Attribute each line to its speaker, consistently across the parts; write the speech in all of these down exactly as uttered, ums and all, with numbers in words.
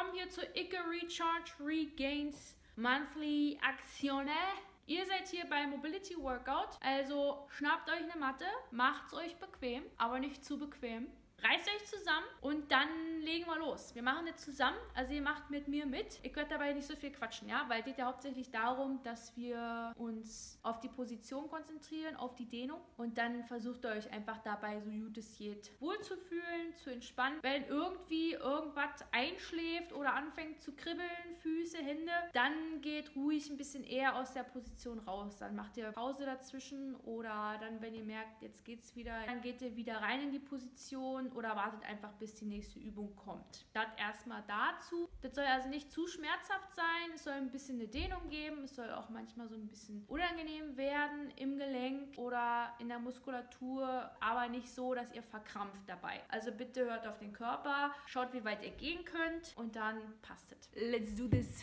Speaker 1: willkommen hier zur Icke Recharge Regains Monthly Aktion. Ihr seid hier bei Mobility Workout, also schnappt euch eine Matte, macht's euch bequem, aber nicht zu bequem. Reißt euch zusammen und dann legen wir los. Wir machen jetzt zusammen, also ihr macht mit mir mit. Ich werde dabei nicht so viel quatschen, ja, weil es geht ja hauptsächlich darum, dass wir uns auf die Position konzentrieren, auf die Dehnung und dann versucht ihr euch einfach dabei, so gut es geht, wohlzufühlen, zu entspannen. Wenn irgendwie irgendwas einschläft oder anfängt zu kribbeln, Füße, Hände, dann geht ruhig ein bisschen eher aus der Position raus. Dann macht ihr Pause dazwischen oder dann, wenn ihr merkt, jetzt geht's wieder, dann geht ihr wieder rein in die Position oder wartet einfach, bis die nächste Übung kommt. Das erstmal dazu. Das soll also nicht zu schmerzhaft sein. Es soll ein bisschen eine Dehnung geben. Es soll auch manchmal so ein bisschen unangenehm werden im Gelenk oder in der Muskulatur, aber nicht so, dass ihr verkrampft dabei. Also bitte hört auf den Körper, schaut, wie weit ihr gehen könnt und dann passt es. Let's do this!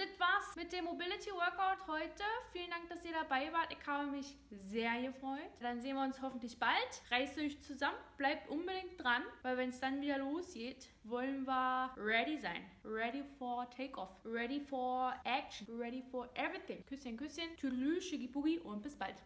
Speaker 1: das war's mit dem Mobility Workout heute. Vielen Dank, dass ihr dabei wart. Ich habe mich sehr gefreut. Dann sehen wir uns hoffentlich bald. Reißt euch zusammen, bleibt unbedingt dran, weil wenn es dann wieder losgeht, wollen wir ready sein. Ready for takeoff. Ready for action. Ready for everything. Küsschen, Küsschen. Tüdelü, Schicki Boogie und bis bald.